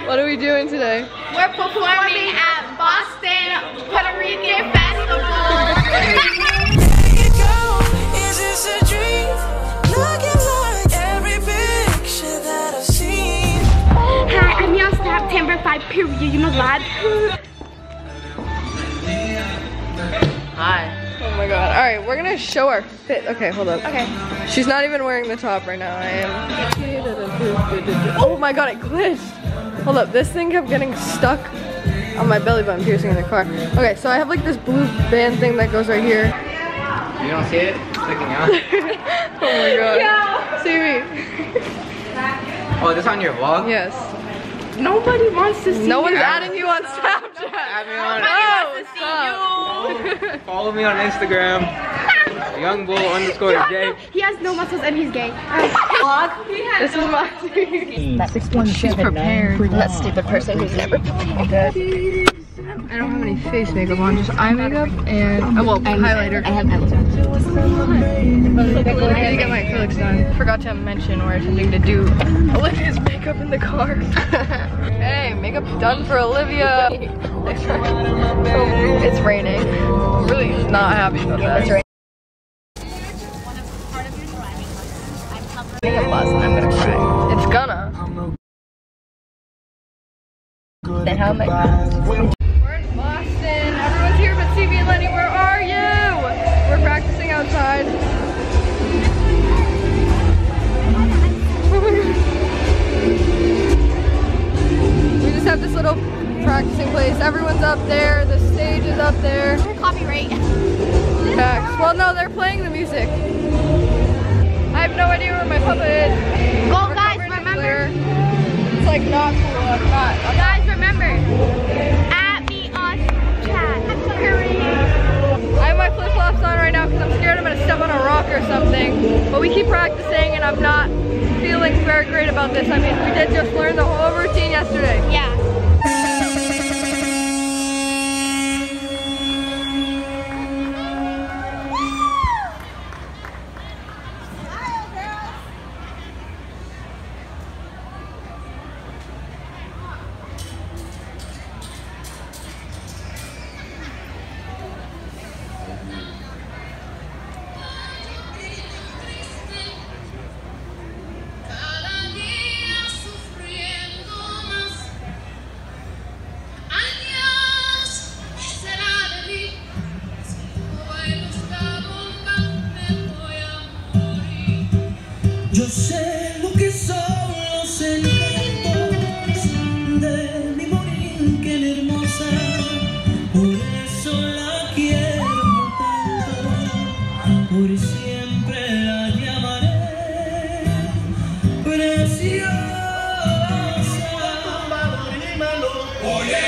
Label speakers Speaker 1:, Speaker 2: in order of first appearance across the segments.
Speaker 1: What are we doing today?
Speaker 2: We're performing at Boston Puerto Rican Festival.
Speaker 3: Is this a dream? Looking like every picture that I've seen.
Speaker 2: Hi, I'm your September 5 period, you know that?
Speaker 1: Hi. Oh my god. Alright, we're gonna show our fit. Okay, hold up.
Speaker 2: Okay.
Speaker 1: She's not even wearing the top right now. I am. Oh my god, it glitched. Hold up, this thing kept getting stuck on my belly button piercing in the car. Okay, so I have like this blue band thing that goes right here.
Speaker 4: You don't see it? It's sticking out.
Speaker 1: Oh my god.
Speaker 2: Yeah.
Speaker 1: See me.
Speaker 4: Oh, this on your vlog?
Speaker 1: Yes.
Speaker 2: Nobody wants to see
Speaker 1: No one's
Speaker 2: you.
Speaker 1: adding you on Snapchat.
Speaker 4: Add me on.
Speaker 2: Nobody wants to see you.
Speaker 4: Follow me on Instagram. YoungBull_J.
Speaker 2: He has no muscles and he's gay.
Speaker 1: This is my
Speaker 5: She's prepared.
Speaker 1: that stupid person who's never prepared. I don't have any face makeup on, just eye makeup and highlighter. I have highlighter. I need to get my acrylics done. Forgot to mention we're attempting to do Olivia's makeup in the car. Hey, makeup's done for Olivia. It's raining. I'm really not happy about that. It's raining. I'm gonna cry. It's gonna. Then how am I? We're in Boston. Everyone's here but CB and Lenny. Where are you? We're practicing outside. We just have this little practicing place. Everyone's up there. The stage is up there.
Speaker 2: Copyright.
Speaker 1: Facts. Well, no, they're playing the music. I have no idea where my puppet is.
Speaker 2: Well,
Speaker 1: We're
Speaker 2: guys,
Speaker 1: covered in
Speaker 2: remember.
Speaker 1: glare. It's like not cool. I'm not.
Speaker 2: Guys, remember. At me on chat.
Speaker 1: I have my flip-flops on right now because I'm scared I'm gonna step on a rock or something. But we keep practicing and I'm not feeling very great about this. I mean, we did just learn the whole routine yesterday.
Speaker 2: Yeah.
Speaker 3: Yo sé lo que son los encantos de mi Borinquen hermosa, por eso la quiero tanto, por siempre la llamaré Preciosa. Oye,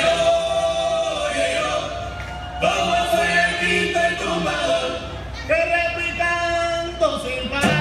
Speaker 3: como soy el Quinto y Tumbador, que replicando sin parar.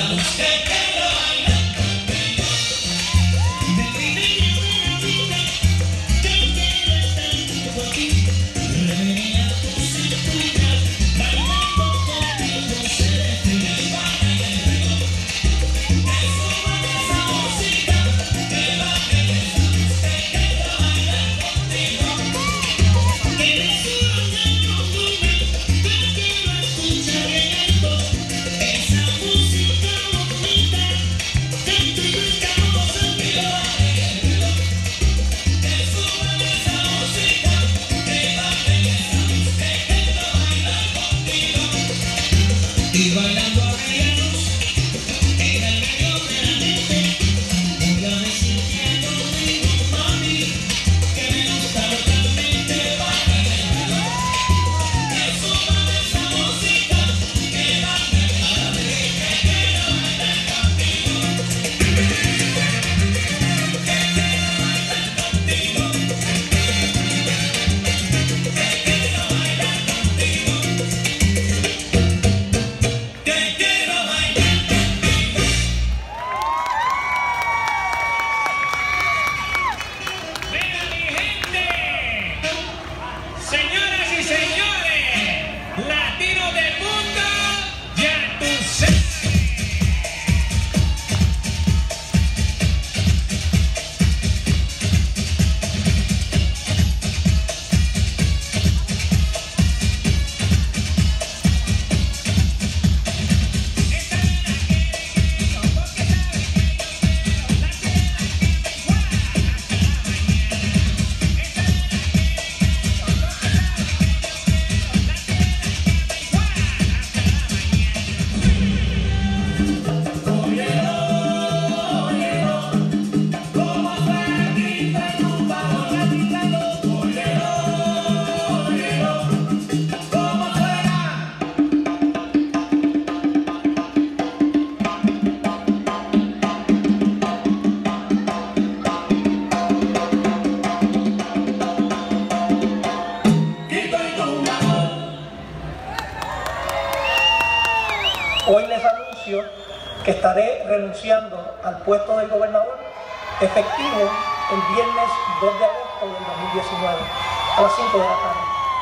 Speaker 6: Hoy les anuncio que estaré renunciando al puesto del gobernador, efectivo el viernes 2 de agosto del 2019, a las 5 de la tarde.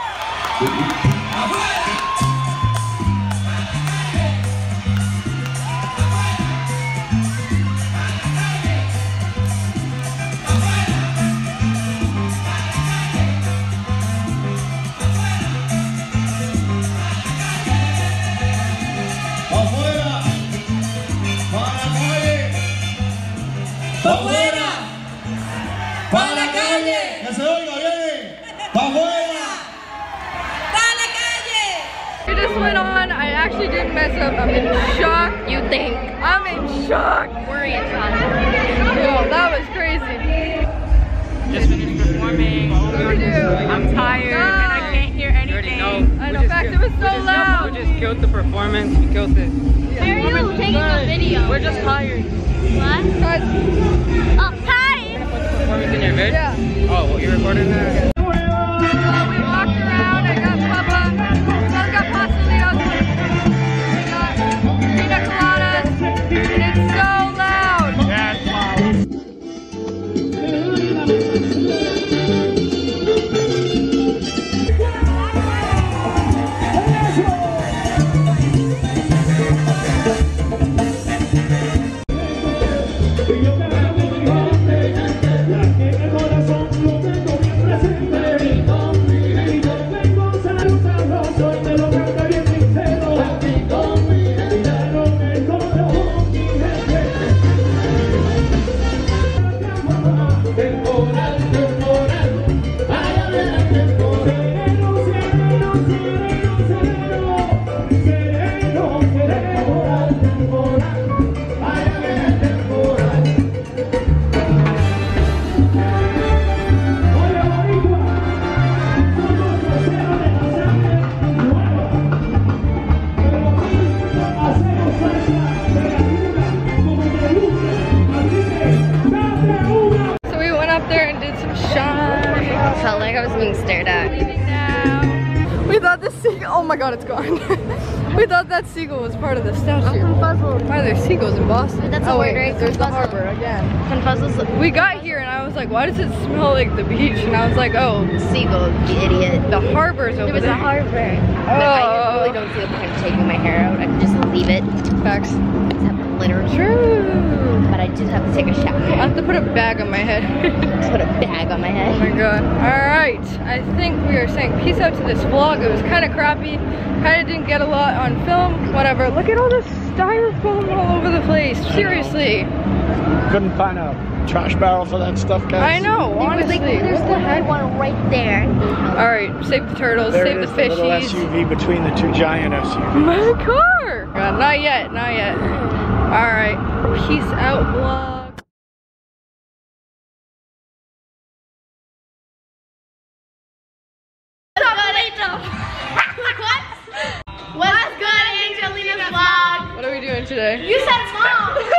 Speaker 7: ¡Afuera! ¡Para la calle! ¡Que se oiga bien! ¡Afuera! ¡Para la calle!
Speaker 1: We just went on. I actually didn't mess up. I'm in shock.
Speaker 2: You think?
Speaker 1: I'm in shock.
Speaker 2: We're in shock.
Speaker 1: Yo, that was crazy.
Speaker 4: Just finished performing.
Speaker 1: What do we do?
Speaker 4: I'm tired
Speaker 1: and
Speaker 4: I can't hear anything.
Speaker 1: I know, facts, it was so loud.
Speaker 4: We just killed the performance. We killed it.
Speaker 2: Why are you taking a video?
Speaker 4: We're just tired.
Speaker 2: What? Oh, tired?
Speaker 4: Put the performance in your vid?
Speaker 1: Yeah.
Speaker 4: Oh, well, you're recording that?
Speaker 1: We walked around. I got papa. I got pastelitos. We got pina coladas. And it's so loud.
Speaker 4: Yeah, it's loud.
Speaker 2: Felt like I was being stared at.
Speaker 1: We thought this thing, oh my god, it's gone. We thought that seagull was part of the statue.
Speaker 5: I'm confuzzled.
Speaker 1: Why are there seagulls in Boston?
Speaker 5: That's a
Speaker 1: oh,
Speaker 5: word,
Speaker 1: wait,
Speaker 5: right?
Speaker 1: there's the
Speaker 5: Confuzzled.
Speaker 1: harbor again.
Speaker 5: Confuzzles.
Speaker 1: We got here and I was like, why does it smell like the beach? And I was like, oh,
Speaker 5: Seagull, you idiot.
Speaker 1: the harbor's over
Speaker 5: There was
Speaker 1: there.
Speaker 5: a harbor.
Speaker 1: Oh.
Speaker 5: I really don't see the point of taking my hair out. I could just leave it.
Speaker 1: Facts.
Speaker 5: Just have the litter.
Speaker 1: True.
Speaker 5: But I just have to take a shower.
Speaker 1: I have to put a bag on my head.
Speaker 5: Just put a bag on my
Speaker 1: Oh
Speaker 5: head.
Speaker 1: my god. Alright, I think we are saying peace out to this vlog. It was kind of crappy. Kind of didn't get a lot on film. Whatever. Look at all this styrofoam all over the place. Seriously.
Speaker 8: Couldn't find a trash barrel for that stuff, guys.
Speaker 1: I know, honestly.
Speaker 5: There's
Speaker 1: What the heck?
Speaker 5: one right there.
Speaker 1: Alright, save the turtles,
Speaker 8: There
Speaker 1: save
Speaker 8: it
Speaker 1: the
Speaker 8: is, the little
Speaker 1: fishies.
Speaker 8: SUV between the two giant SUVs.
Speaker 1: My car! God, not yet, not yet. Alright, peace out vlog.
Speaker 2: What's good, Angelina's vlog?
Speaker 1: What are we doing today?
Speaker 2: You said mom.